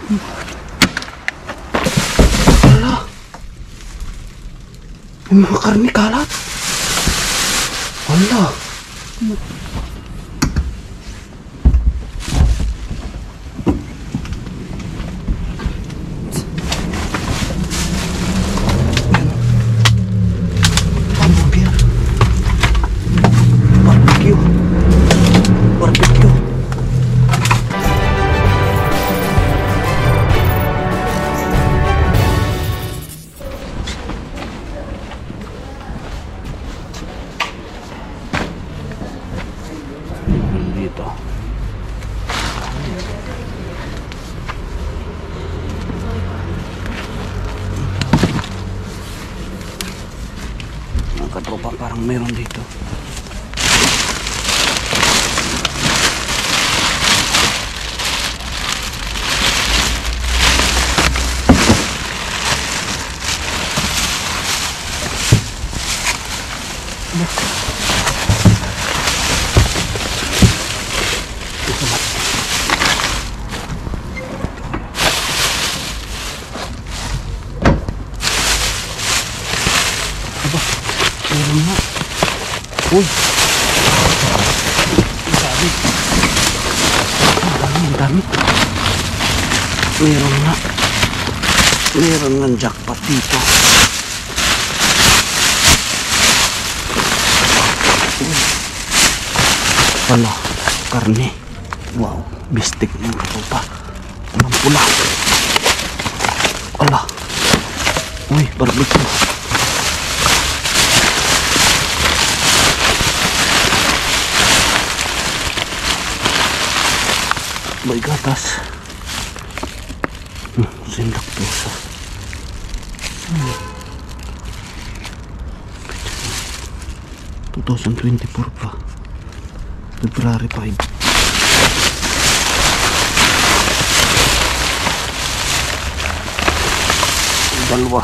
Wala. May mga karne kalat. Wala. Hamburger. Barbecue. Barbecue. Dito. Mga katropa, parang meron dito. Meron nga. Uy! Ang dami. Ang dami. Meron nga. Meron nga jackpot dito. Uy! Wala. Karne. Wow. Bistik ng katropa. Walang pula. Wala. Uy! Barbecue. May gatas. Sindak pusa. 2024 pa. February 5. Dalawa.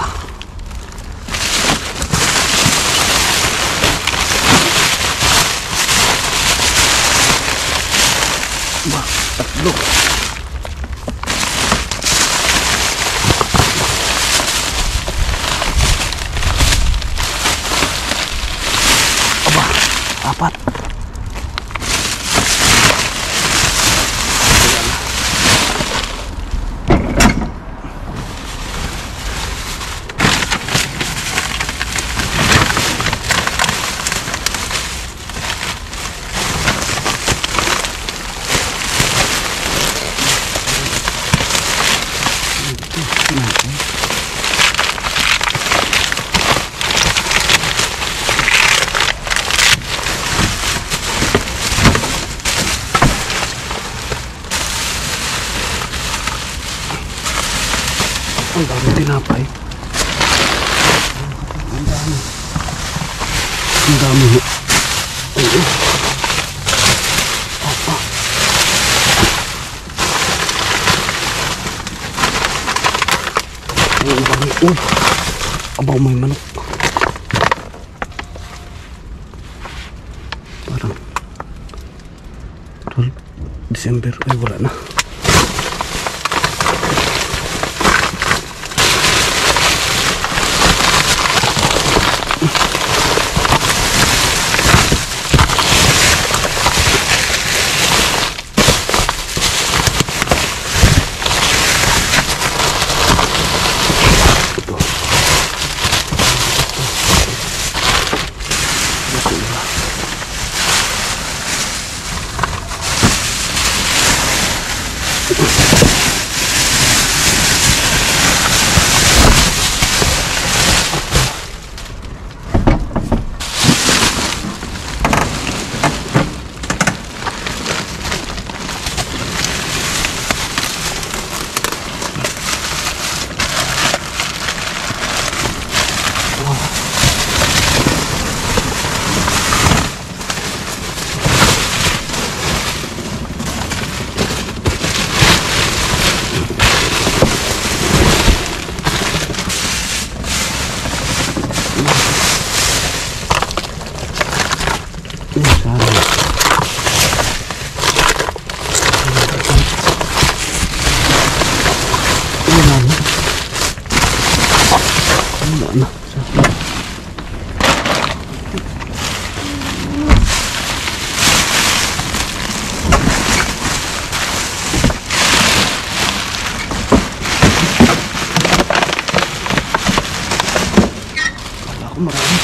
Tatlo. Aba, apat. Ang dami tinapay. Ang dami. Ang dami. Apa. Ang dami. Uy. Abaw, may manok. Parang 12 December. Ay, wala na. na. Kala ko marami.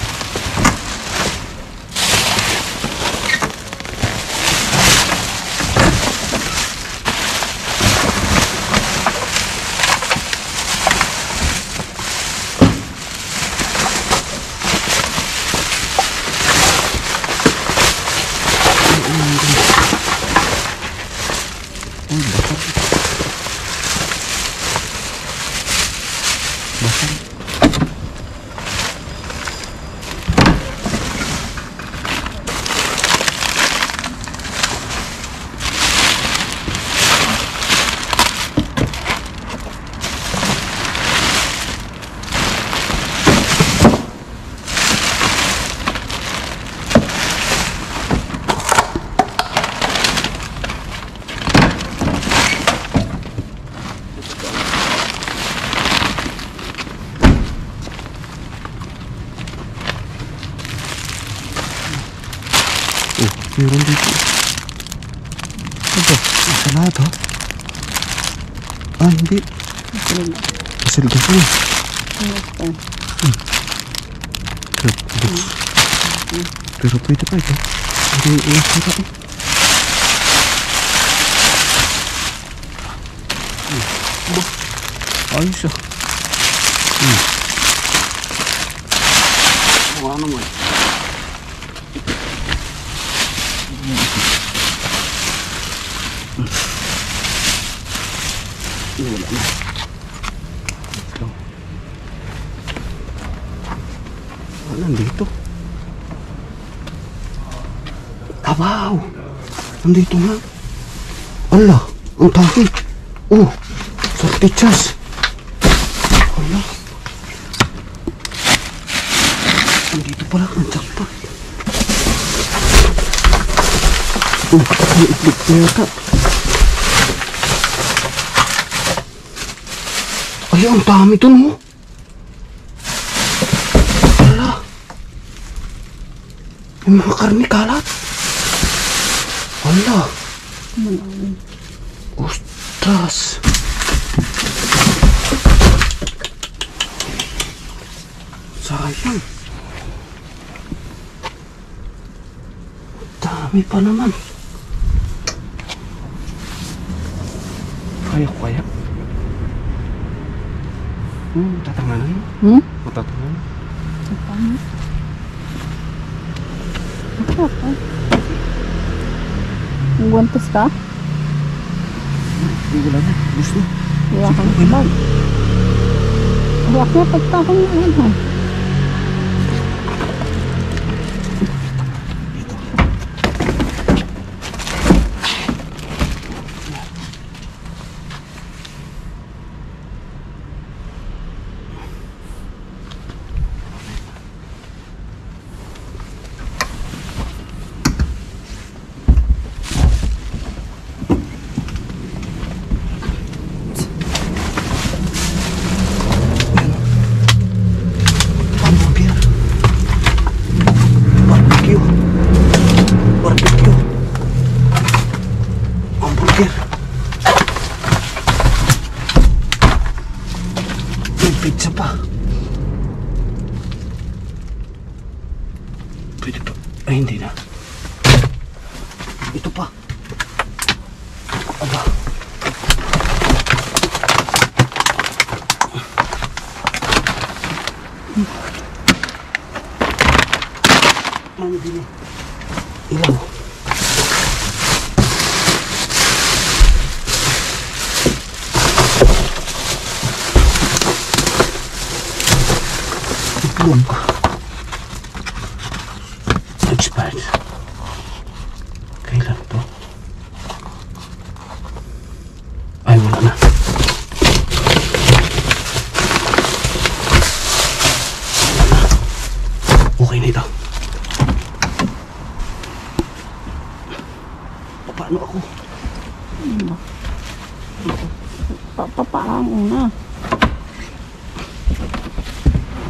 Meron dito. Ito, ensalada. Ah, hindi. Masilgas mo. Pero pwede pa ito. Hindi yung sarap eh. Ayos ah. Ano mo eh. Wala na. Nandito. Wow! Nandito nga. Allah, ang taki. Oh, saltichas. Allah. Nandito pala ang jackpot. Oh, may itlog na yata. Ay, ang dami dun, oh. Wala. May mga karne kalat. Wala. Ostras. Sayang. Dami pa naman. Kaya. Tatanganan mo? Matatanganan? Tatanganan? Apa? Guantes ka? Hindi ko lang. Gusto. Iwa kang bag. Iwak niya pagtakong yan. Pizza pa. Pwede pa. Ay, hindi na. Ito pa. Aba. Hindi na. Ilaw. Itlog. Expired. Kailan to? Ay, wala na. Okay na ito. Paano ako? Papaang una.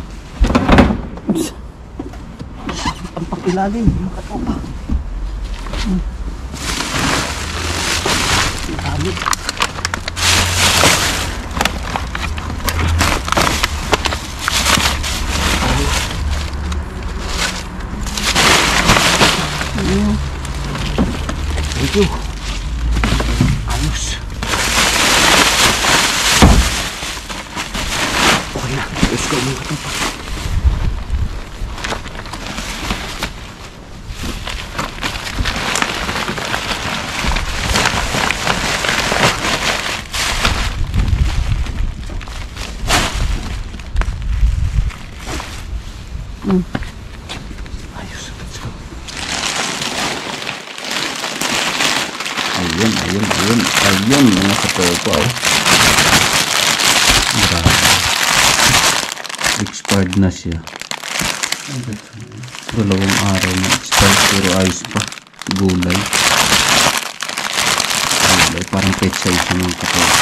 pang ilalim, mga katropa. Ang dami. Thank you. Ayos. Okay na. Let's go mga katropa. Ayos. Let's go. Ayun mga katropa. Grabe. Expired na siya. Dalawang araw na expired pero ayos pa. Gulay. Parang petsay siya mga katropa.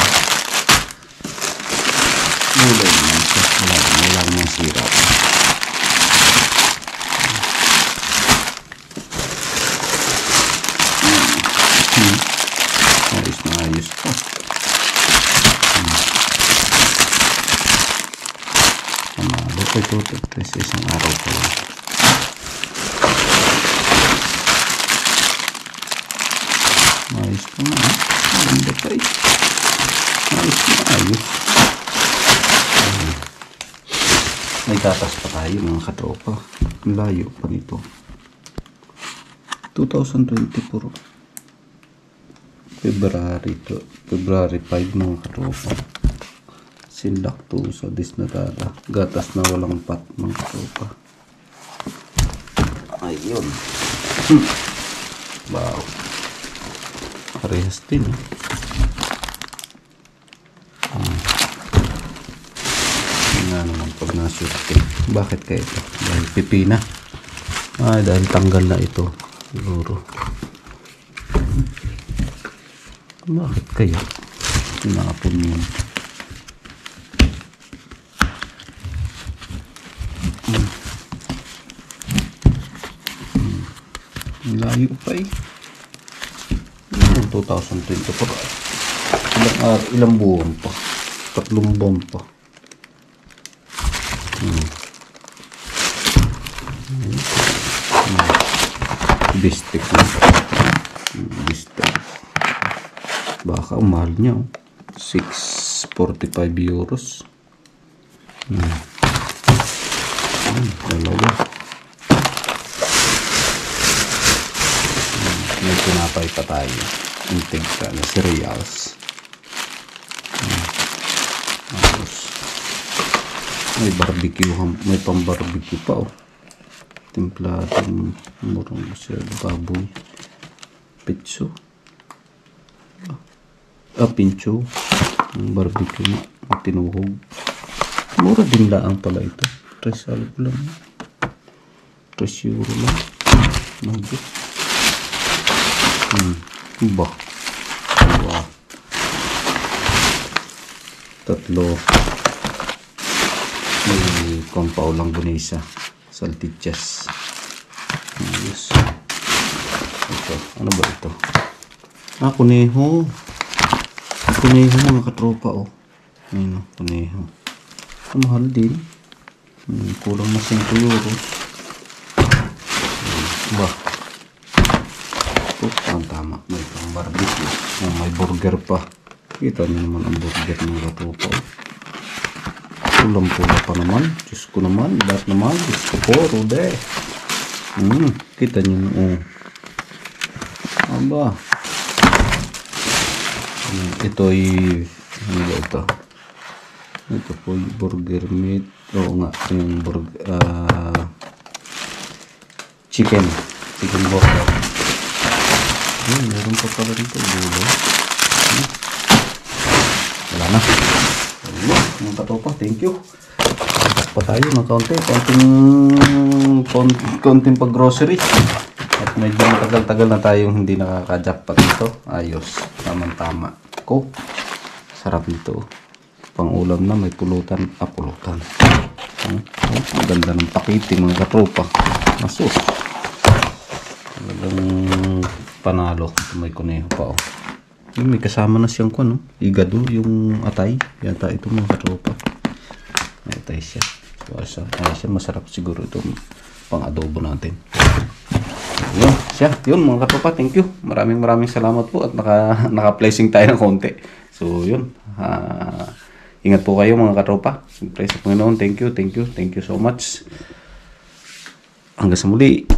Gulay naman siya. Wala naman sira. Ayos pa. Pamalo pa ito. Kasi isang araw pa lang. Ayos pa nga. Maganda pa eh. Ayos pa. Ayos. May tatas pa tayo mga katropa. Layo pa nito. 2024. February 5 mga katropa. Sinlactosa disnatada. Gatas na walang pat mga katropa. Ayun. Wow. Parehas din. Nga naman pag nasyurte. Bakit kaya ito? Dahil pipina. Dahil tanggal na ito. Siguro. Bakit kaya? Tinapon yun. Layo pa eh. 2024. Ilang buwan pa? 3 buwan pa. Bistek na. Bistek. Baka mahal niya. 645 euros. Dalawa. May tinapay pa tayo. Intig ka na cereals. May barbecue. May pang barbecue pa oh. Templadong murang siya baboy. Pitso. Pincho. Barbecue na. Tinuhog. Mura din lang pala ito. 3 alip lang. 3 euro lang. Nagit. Ba. Wow. 3. May kompaw lang bunisa. Saltichas. Yes. Ito. Ano ba ito? Kuneho. Kuneho mga katropa oh. Ayun, kuneho. Mahal din. Kulang na 5 euros. Ba. Tama. May pang barbecue. May burger pa. Kita niyo naman ang burger ng katropa oh. Pulang-pula pa naman. Diyos ko naman. Lahat naman. Diyos ko po. Rode. Kita niyo oh. Aba. Ito ay ano ba ito? Ito po yung burger meat. Oo nga, yung burger chicken burger. Meron pa pala rito gulay. Wala na. Mga katopa, thank you. Pa tayo ng konting pag grocery. At medyo matagal-tagal na tayong hindi nakaka-jackpot nito. Ayos, tama-tama. Sarap nito. Pang ulam na may pulutan. Pulutan. Maganda ng pakiting mga katropa. Masus. talagang panalo. May kuneho pa oh. Yung may kasama na siyang no? Igado, yung atay. Yata ito mga katropa. May atay siya. So, siya masarap siguro ito pang adobo natin. Yun, siya. Yun mga katropa, thank you. Maraming salamat po at naka-placing tayo ng konti. So, yun. Ingat po kayo mga katropa. Siyempre sa Panginoon, thank you so much. Hanggang sa muli.